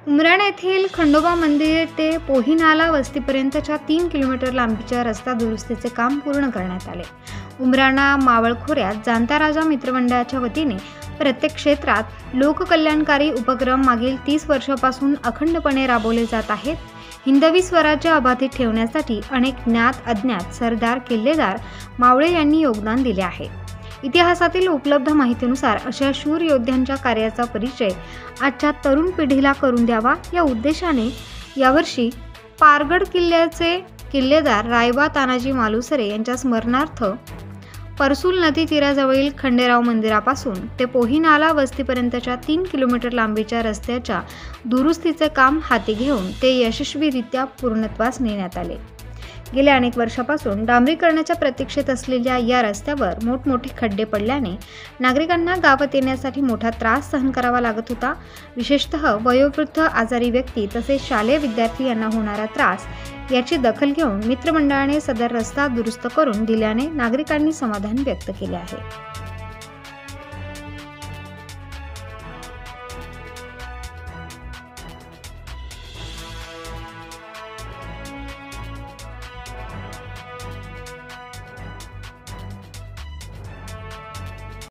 उमराण येथील खंडोबा मंदिर ते पोहीनाला वस्तीपर्यंतच्या 3 किलोमीटर लांबीच्या रस्ता दुरुस्तीचे काम पूर्ण करण्यात आले. उमराणा मावळ खोऱ्यात जाणता राजा मित्रमंडळाच्या वतीने प्रत्येक क्षेत्रात लोककल्याणकारी उपक्रम मागील 30 वर्षांपासून अखंडपणे राबवले जात आहेत. हिंदवी स्वराज्य अबाधित ठेवण्यासाठी अनेक ज्ञात अज्ञात सरदार किल्लेदार मावळे यांनी योगदान दिले आहे. इतिहासातील उपलब्ध माहितीनुसार अशा शूर योद्ध्यांच्या कार्याचा परिचय आजच्या तरुण पिढीला करून द्यावा या उद्देशाने यावर्षी पारगड किल्ल्याचे किल्लेदार रायबा तानाजी मालुसरे यांच्या स्मरणार्थ परसूल नदी तीराजवळील खंडेराव मंदिरापासून ते पोहीनाला वस्तीपर्यंतच्या 3 किलोमीटर लांबीच्या रस्त्याच्या दुरुस्तीचे काम हाती घेऊन ते यशस्वीरित्या पूर्णत्वास नेण्यात आले. गेल्या अनेक वर्षापासून डांबरीकरणाच्या प्रतीक्षेत असलेल्या या रस्त्यावर मोठमोठे खड्डे पडल्याने नागरिकांना गावात येण्यासाठी मोठा त्रास सहन करावा लागत होता. विशेषतः वयोवृद्ध, आजारी व्यक्ती तसेच शालेय विद्यार्थी यांना होणारा त्रास याची दखल घेऊन मित्रमंडळाने सदर रस्ता दुरुस्त करून दिल्याने नागरिकांनी समाधान व्यक्त केले आहे.